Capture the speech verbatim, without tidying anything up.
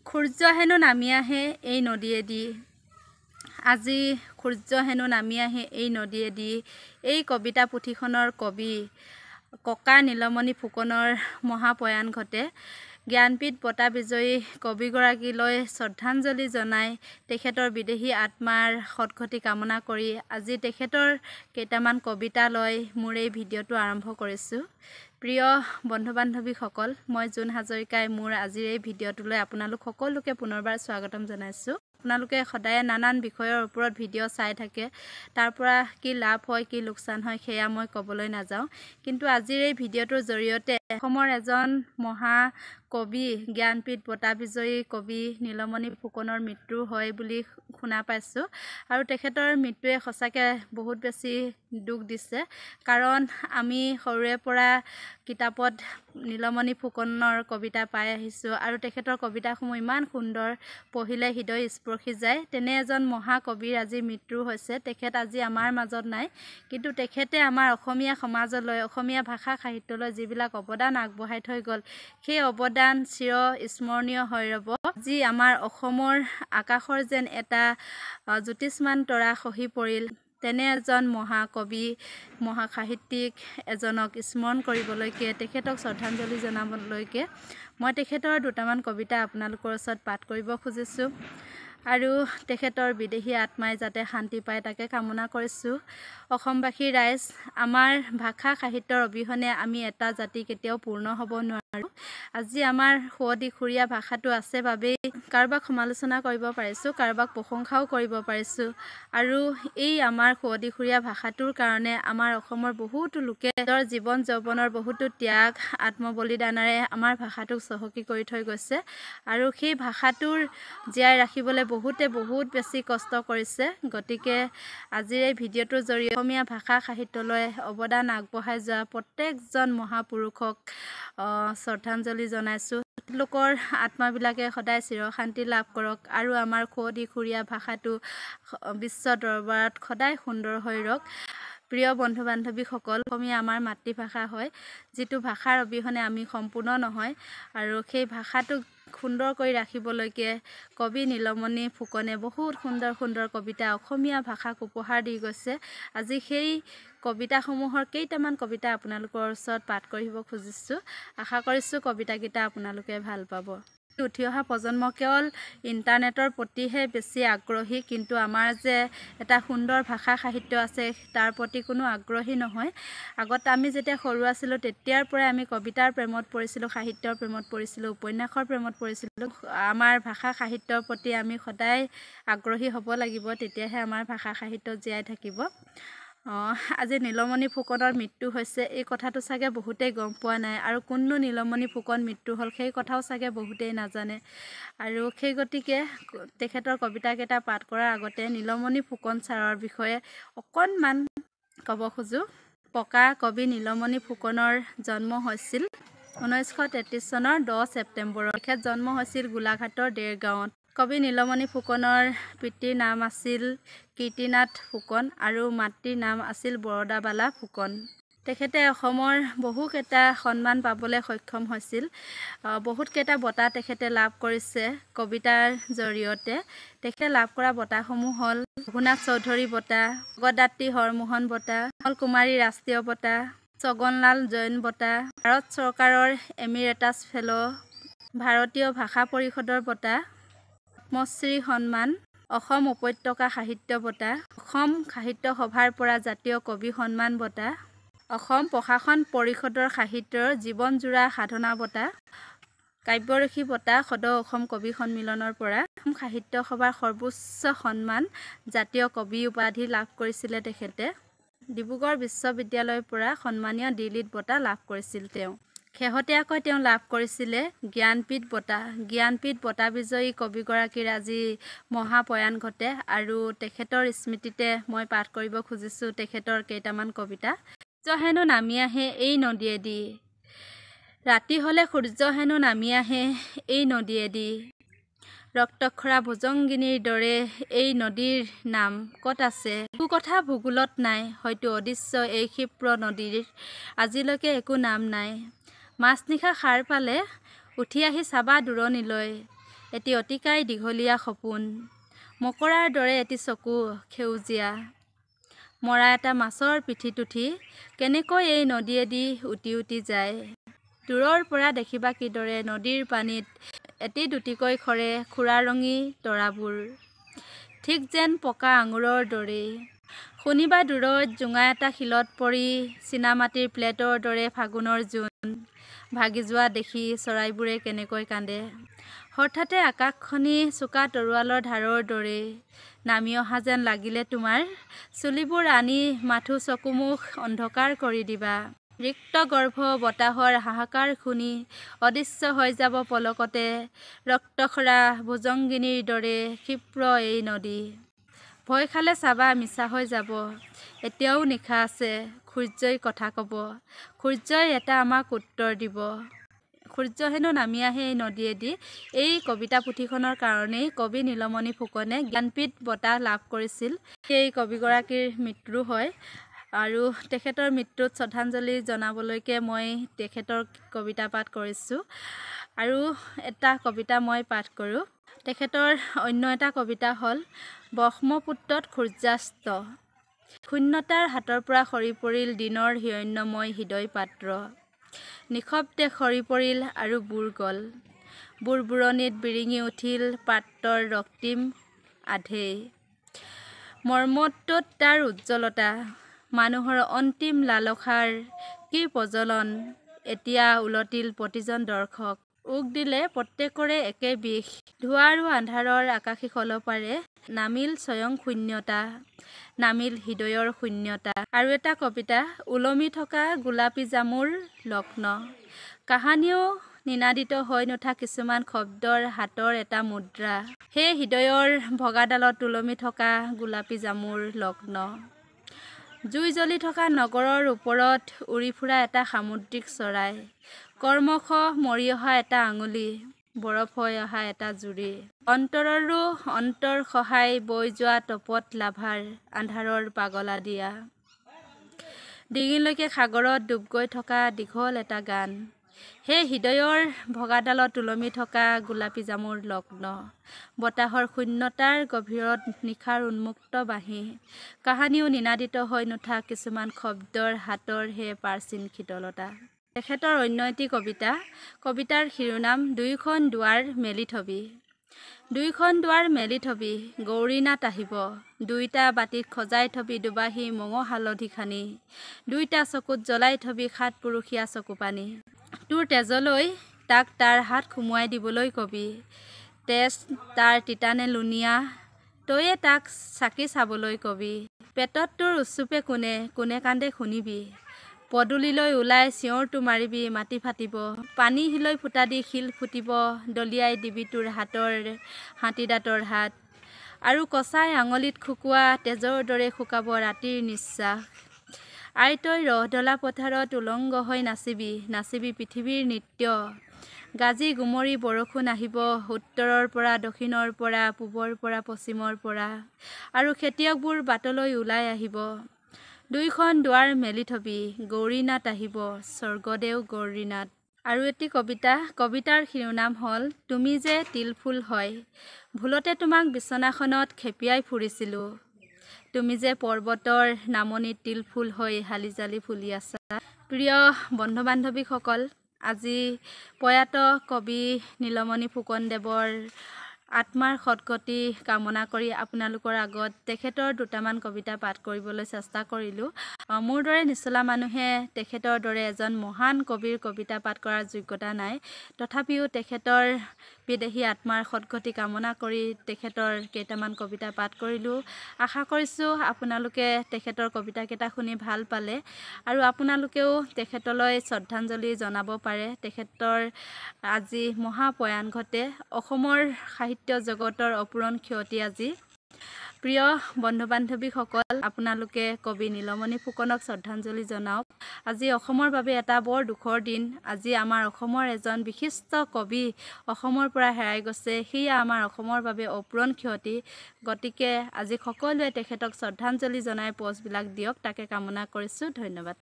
সূৰ্য হেনো নামি আহে এই নদীয়েদি আজি সূৰ্য হেনো নামি আহে এই নদীয়েদি এই কবিতা পুথিখনৰ কবি ককা নীলমণি ফুকনৰ মহাপ্ৰয়াণ ঘটে। জ্ঞানপীঠ বঁটা বিজয়ী কবিগৰাকীলৈ শ্ৰদ্ধাঞ্জলি জনাই তেখেতৰ বিদেহী আত্মাৰ সদগতি কামনা কৰি আজি তেখেতৰ কেইটামান কবিতা লৈ মোৰ এই ভিডিঅ'টো আৰম্ভ কৰিছোঁ। প্ৰিয় বন্ধু বান্ধৱীসকল, মই জুন হাজৰিকাই মোৰ আজিৰ এই ভিডিঅ'টোলৈ আপোনালোক সকলোকে পুনৰবাৰ স্বাগতম জনাইছোঁ। আপোনালোকে সদায় নানান বিষয়ৰ ওপৰত ভিডিঅ' চাই থাকে, তাৰ পৰা কি লাভ হয় কি লোকচান হয় সেয়া মই ক'বলৈ নাযাওঁ, কিন্তু আজিৰ এই ভিডিঅ'টোৰ জৰিয়তে অসমৰ এজন মহা কবি জ্ঞানপীঠ বঁটা বিজয়ী কবি নীলমণি ফুকনৰ মৃত্যু হয় বুলি শুনা পাইছোঁ আৰু তেখেতৰ মৃত্যুৱে সঁচাকৈ বহুত বেছি দুখ দিছে। কাৰণ আমি সৰুৰে পৰা কিতাপত নীলমণি ফুকনৰ কবিতা পাই আহিছোঁ আৰু তেখেতৰ কবিতাসমূহ ইমান সুন্দৰ, পঢ়িলে হৃদয় স্পৰ্শী যায়। তেনে এজন মহাকবিৰ আজি মৃত্যু হৈছে। তেখেত আজি আমাৰ মাজত নাই, কিন্তু তেখেতে আমাৰ অসমীয়া সমাজলৈ, অসমীয়া ভাষা সাহিত্যলৈ যিবিলাক অৱদান আগবঢ়াই থৈ গ'ল, সেই অৱদান চিৰ স্মৰণীয় হৈ ৰ'ব। যি আমাৰ অসমৰ আকাশৰ যেন এটা জ্যোতিষ্মান তৰা খহি পৰিল, তেনে এজন মহাকবি মহাসাহিত্যিক এজনক স্মৰণ কৰিবলৈকে, তেখেতক শ্ৰদ্ধাঞ্জলি জনাবলৈকে মই তেখেতৰ দুটামান কবিতা আপোনালোকৰ ওচৰত পাঠ কৰিব খুজিছোঁ আৰু তেখেতৰ বিদেহী আত্মাই যাতে শান্তি পায় তাকে কামনা কৰিছোঁ। অসমবাসী ৰাইজ, আমাৰ ভাষা সাহিত্যৰ অবিহনে আমি এটা জাতি কেতিয়াও পূৰ্ণ হ'ব নোৱাৰোঁ। আজি আমাৰ সুৱদীসুৰীয়া ভাষাটো আছে বাবেই কাৰোবাক সমালোচনা কৰিব পাৰিছোঁ, কাৰোবাক প্ৰশংসাও কৰিব পাৰিছোঁ আৰু এই আমাৰ সুৱদীসুৰীয়া ভাষাটোৰ কাৰণে আমাৰ অসমৰ বহুতো লোকে নিজৰ জীৱন যৌৱনৰ বহুতো ত্যাগ আত্মবলিদানেৰে আমাৰ ভাষাটোক চহকী কৰি থৈ গৈছে আৰু সেই ভাষাটোৰ জীয়াই ৰাখিবলৈ বহুতে বহুত বেছি কষ্ট কৰিছে। গতিকে আজিৰ এই ভিডিঅ'টোৰ জৰিয়তে অসমীয়া ভাষা সাহিত্যলৈ অৱদান আগবঢ়াই যোৱা প্ৰত্যেকজন মহাপুৰুষক শ্ৰদ্ধাঞ্জলি জনাইছোঁ। লোকৰ আত্মাবিলাকে সদায় চিৰশান্তি লাভ কৰক আৰু আমাৰ সুৱদীসুৰীয়া ভাষাটো বিশ্ব দৰবাৰত সদায় সুন্দৰ হৈ ৰওক। প্ৰিয় বন্ধু বান্ধৱীসকল, অসমীয়া আমাৰ মাতৃভাষা হয়, যিটো ভাষাৰ অবিহনে আমি সম্পূৰ্ণ নহয় আৰু সেই ভাষাটোক সুন্দৰ কৰি ৰাখিবলৈকে কবি নীলমণি ফুকনে বহুত সুন্দৰ সুন্দৰ কবিতা অসমীয়া ভাষাক উপহাৰ দি গৈছে। আজি সেই কবিতাসমূহৰ কেইটামান কবিতা আপোনালোকৰ ওচৰত পাঠ কৰিব খুজিছোঁ। আশা কৰিছোঁ কবিতাকেইটা আপোনালোকে ভাল পাব। উঠি অহা প্ৰজন্ম কেৱল ইণ্টাৰনেটৰ প্ৰতিহে বেছি আগ্ৰহী, কিন্তু আমাৰ যে এটা সুন্দৰ ভাষা সাহিত্য আছে তাৰ প্ৰতি কোনো আগ্ৰহী নহয়। আগত আমি যেতিয়া সৰু আছিলোঁ তেতিয়াৰ পৰাই আমি কবিতাৰ প্ৰেমত পৰিছিলোঁ, সাহিত্যৰ প্ৰেমত পৰিছিলোঁ, উপন্যাসৰ প্ৰেমত পৰিছিলোঁ। আমাৰ ভাষা সাহিত্যৰ প্ৰতি আমি সদায় আগ্ৰহী হ'ব লাগিব, তেতিয়াহে আমাৰ ভাষা সাহিত্য জীয়াই থাকিব। আজি নীলমণি ফুকনৰ মৃত্যু হৈছে এই কথাটো চাগে বহুতেই গম পোৱা নাই আৰু কোননো নীলমণি ফুকন মৃত্যু হ'ল সেই কথাও চাগে বহুতেই নাজানে আৰু সেই গতিকে তেখেতৰ কবিতাকেইটা পাঠ কৰাৰ আগতে নীলমণি ফুকন ছাৰৰ বিষয়ে অকণমান ক'ব খোজোঁ। পকা কবি নীলমণি ফুকনৰ জন্ম হৈছিল ঊনৈছশ তেত্ৰিছ চনৰ দহ ছেপ্টেম্বৰত। তেখেত জন্ম হৈছিল গোলাঘাটৰ দেৰগাঁৱত। কবি নীলমণি ফুকনৰ পিতৃৰ নাম আছিল কীৰ্তিনাথ ফুকন আৰু মাতৃৰ নাম আছিল বৰদাবালা ফুকন। তেখেতে অসমৰ বহুকেইটা সন্মান পাবলৈ সক্ষম হৈছিল, বহুতকেইটা বঁটা তেখেতে লাভ কৰিছে কবিতাৰ জৰিয়তে। তেখেতে লাভ কৰা বঁটাসমূহ হ'ল ৰঘুনাথ চৌধুৰী বঁটা, জগদ্ধাত্ৰী হৰমোহন বঁটা, কমল কুমাৰী ৰাষ্ট্ৰীয় বঁটা, ছগনলাল জৈন বঁটা, ভাৰত চৰকাৰৰ এমিৰেটাছ ফেল', ভাৰতীয় ভাষা পৰিষদৰ বঁটা, পদ্মশ্ৰী সন্মান, অসম উপত্যকা সাহিত্য বঁটা, অসম সাহিত্য সভাৰ পৰা জাতীয় কবি সন্মান বঁটা, অসম প্ৰশাসন পৰিষদৰ সাহিত্যৰ জীৱনজোৰা সাধনা বঁটা, কাব্যৰসী বঁটা সদৌ অসম কবি সন্মিলনৰ পৰা, অসম সাহিত্য সভাৰ সৰ্বোচ্চ সন্মান জাতীয় কবি উপাধি লাভ কৰিছিলে তেখেতে। ডিব্ৰুগড় বিশ্ববিদ্যালয়ৰ পৰা সন্মানীয় ডি লিট বঁটা লাভ কৰিছিল তেওঁ। শেহতীয়াকৈ তেওঁ লাভ কৰিছিলে জ্ঞানপীঠ বঁটা। জ্ঞানপীঠ বঁটা বিজয়ী কবিগৰাকীৰ আজি মহাপ্ৰয়াণ ঘটে আৰু তেখেতৰ স্মৃতিতে মই পাঠ কৰিব খুজিছোঁ তেখেতৰ কেইটামান কবিতা। সূৰ্য হেনো নামি আহে এই নদীয়েদি, ৰাতি হ'লে সূৰ্য হেনো নামি আহে এই নদীয়েদি, ৰক্তক্ষৰা ভুজংগিনীৰ দৰে এই নদীৰ নাম ক'ত আছে? একো কথা ভূগোলত নাই, হয়তো অদৃশ্য এই ক্ষিপ্ৰ নদীৰ আজিলৈকে একো নাম নাই। মাজনিশা সাৰ পালে উঠি আহি চাবা দূৰণিলৈ, এটি অতিকাই দীঘলীয়া সপোন, মকৰাৰ দৰে এটি চকু সেউজীয়া, মৰা এটা মাছৰ পিঠিত উঠি কেনেকৈ এই নদীয়েদি উটি উটি যায়। দূৰৰ পৰা দেখিবা কিদৰে নদীৰ পানীত এটি দুটিকৈ খৰে খুৰাৰঙী তৰাবোৰ, ঠিক যেন পকা আঙুৰৰ দৰেই। শুনিবা দূৰত জোঙা এটা শিলত পৰি চীনামাটিৰ প্লেটৰ দৰে ফাগুনৰ জোন ভাগি যোৱা দেখি চৰাইবোৰে কেনেকৈ কান্দে। হঠাতে আকাশখনি চোকা তৰোৱালৰ ধাৰৰ দৰে নামি অহা যেন লাগিলে তোমাৰ চুলিবোৰ আনি মাথো চকুমুখ অন্ধকাৰ কৰি দিবা। ৰিক্ত গৰ্ভ বতাহৰ হাহাকাৰ শুনি অদৃশ্য হৈ যাব পলকতে ৰক্তখৰা ভুজংগিনীৰ দৰে ক্ষিপ্ৰ এই নদী। ভয় খালে চাবা মিছা হৈ যাব, এতিয়াও নিশা আছে। সূৰ্যই কথা ক'ব, সূৰ্যই এটা আমাক উত্তৰ দিব। সূৰ্য হেনো নামি আহে এই নদীয়েদি। এই কবিতা পুথিখনৰ কাৰণেই কবি নীলমণি ফুকনে জ্ঞানপীঠ বঁটা লাভ কৰিছিল। এই কবিগৰাকীৰ মৃত্যু হয় আৰু তেখেতৰ মৃত্যুত শ্ৰদ্ধাঞ্জলি জনাবলৈকে মই তেখেতৰ কবিতা পাঠ কৰিছোঁ। আৰু এটা কবিতা মই পাঠ কৰোঁ। তেখেতৰ অন্য এটা কবিতা হ'ল ব্ৰহ্মপুত্ৰত সূৰ্যাস্ত। শূন্যতাৰ হাতৰ পৰা সৰি পৰিল দিনৰ হিৰণ্যময় হৃদয় পাত্ৰ। নিশব্দে সৰি পৰিল আৰু বুৰ গ'ল। বুৰবুৰণিত বিৰিঙি উঠিল পাত্ৰৰ ৰক্তিম আধেই। মৰ্মটোত তাৰ উজ্জ্বলতা, মানুহৰ অন্তিম লালসাৰ কি প্ৰজ্বলন। এতিয়া উলটিল প্ৰতিজন দৰ্শক, উক দিলে প্ৰত্যেকৰে একে বিষ। ধোঁৱা আৰু আন্ধাৰৰ আকাশী খলপাৰে নামিল স্বয়ং শূন্যতা, নামিল হৃদয়ৰ শূন্যতা। আৰু এটা কবিতা ওলমি থকা গোলাপী জামুৰ লগ্ন। কাহানিও নিনাদিত হৈ নুঠা কিছুমান শব্দৰ হাতৰ এটা মুদ্ৰা। সেই হৃদয়ৰ ভগাডালত ওলমি থকা গোলাপী জামুৰ লগ্ন। জুই জ্বলি থকা নগৰৰ ওপৰত উৰি ফুৰা এটা সামুদ্ৰিক চৰাই। কৰ্মশ মৰি অহা এটা আঙুলি, বৰফ হৈ অহা এটা জুৰি। অন্তৰৰো অন্তৰ সহায় বৈ যোৱা তপত লাভাৰ আন্ধাৰৰ পাগলা দিয়া। ডিঙিলৈকে সাগৰত ডুব গৈ থকা দীঘল এটা গান। সেই হৃদয়ৰ ভগাডালত ওলমি থকা গোলাপী জামুৰ লগ্ন। বতাহৰ শূন্যতাৰ গভীৰত নিশাৰ উন্মুক্ত বাঁহী। কাহানিও নিনাদিত হৈ নুঠা কিছুমান শব্দৰ হাতৰ হে প্ৰাচীন শীতলতা। তেখেতৰ অন্য এটি কবিতা, কবিতাৰ শিৰোনাম দুয়োখন দুৱাৰ মেলি থবি। দুয়োখন দুৱাৰ মেলি থবি, গৌৰীনাথ আহিব। দুইটা বাটিত সজাই থবি দুবাহী মঙহ হালধি খানি। দুইটা চকুত জ্বলাই থবি সাত পুৰুষীয়া চকুপানী। তোৰ তেজলৈ তাক তাৰ হাত সুমুৱাই দিবলৈ কবি। তেজ তাৰ তিতানে লুণীয়া, তয়ে তাক চাকি চাবলৈ কবি। পেটত তোৰ উচ্চুপে কোনে, কোনে কান্দে শুনিবি। পদূলিলৈ ওলাই চিঞৰটো মাৰিবি মাটি ফাটিব। পানী হিলৈ ফুটা দি শিল ফুটিব, দলিয়াই দিবি তোৰ হাতৰ হাতীদাঁতৰ হাত। আৰু কচাই আঙুলিত শুকোৱা তেজৰ দৰে শুকাব ৰাতিৰ নিশ্বাস। আই তই ৰহদলা পথাৰত উলংগ হৈ নাচিবি, নাচিবি পৃথিৱীৰ নৃত্য। গাজি গুমৰি বৰষুণ আহিব উত্তৰৰ পৰা দক্ষিণৰ পৰা পূবৰ পৰা পশ্চিমৰ পৰা। আৰু খেতিয়কবোৰ বাটলৈ ওলাই আহিব। দুইখন দুৱাৰ মেলি থবি, গৌৰীনাথ আহিব, স্বৰ্গদেউ গৌৰীনাথ। আৰু এটি কবিতা, কবিতাৰ শিৰোনাম হ'ল তুমি যে তিলফুল হয়। ভুলতে তোমাক বিচনাখনত খেপিয়াই ফুৰিছিলোঁ। তুমি যে পৰ্বতৰ নামনিত তিলফুল হৈ হালি জালি ফুলি আছা। প্ৰিয় বন্ধু বান্ধৱীসকল, আজি প্ৰয়াত কবি নীলমণি ফুকনদেৱৰ আত্মাৰ সদ্গতি কামনা কৰি আপোনালোকৰ আগত তেখেতৰ দুটামান কবিতা পাঠ কৰিবলৈ চেষ্টা কৰিলোঁ। মোৰ দৰে নিচলা মানুহে তেখেতৰ দৰে এজন মহান কবিৰ কবিতা পাঠ কৰাৰ যোগ্যতা নাই। তথাপিও তেখেতৰ বিদেহী আত্মাৰ সদ্গতি কামনা কৰি তেখেতৰ কেইটামান কবিতা পাঠ কৰিলোঁ। আশা কৰিছোঁ আপোনালোকে তেখেতৰ কবিতাকেইটা শুনি ভাল পালে আৰু আপোনালোকেও তেখেতলৈ শ্ৰদ্ধাঞ্জলি জনাব পাৰে। তেখেতৰ আজি মহাপ্ৰয়াণ ঘটে। অসমৰ সাহিত্য জগতৰ অপূৰণ ক্ষতি আজি। প্ৰিয় বন্ধু বান্ধৱীসকল, আপোনালোকে কবি নীলমণি ফুকনক শ্ৰদ্ধাঞ্জলি জনাওক। আজি অসমৰ বাবে এটা বৰ দুখৰ দিন। আজি আমাৰ অসমৰ এজন বিশিষ্ট কবি অসমৰ পৰা হেৰাই গৈছে। সেয়া আমাৰ অসমৰ বাবে অপূৰণ ক্ষতি। গতিকে আজি সকলোৱে তেখেতক শ্ৰদ্ধাঞ্জলি জনাই পষ্টবিলাক দিয়ক, তাকে কামনা কৰিছোঁ। ধন্যবাদ।